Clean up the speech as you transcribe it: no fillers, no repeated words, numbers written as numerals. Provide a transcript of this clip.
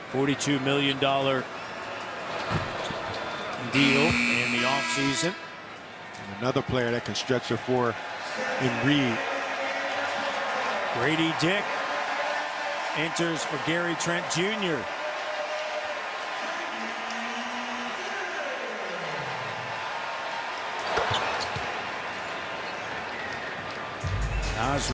$42 million deal in the offseason. And another player that can stretch the floor in Reed. Gradey Dick enters for Gary Trent Jr.